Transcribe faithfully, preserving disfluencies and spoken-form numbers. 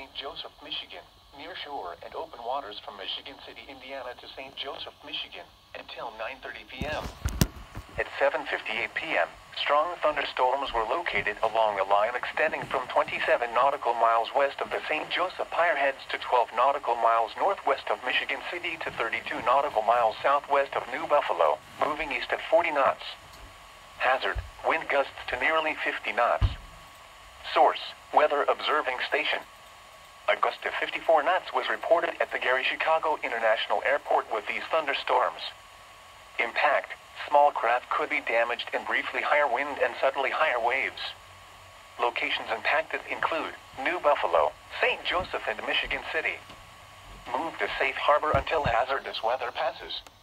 Saint Joseph, Michigan, near shore and open waters from Michigan City, Indiana to Saint Joseph, Michigan, until nine thirty p m At seven fifty-eight p m, strong thunderstorms were located along a line extending from twenty-seven nautical miles west of the Saint Joseph Pier Heads to twelve nautical miles northwest of Michigan City to thirty-two nautical miles southwest of New Buffalo, moving east at forty knots. Hazard, wind gusts to nearly fifty knots. Source, Weather Observing Station. A gust of fifty-four knots was reported at the Gary Chicago International Airport with these thunderstorms. Impact, small craft could be damaged and briefly higher wind and suddenly higher waves. Locations impacted include New Buffalo, Saint Joseph and Michigan City. Move to safe harbor until hazardous weather passes.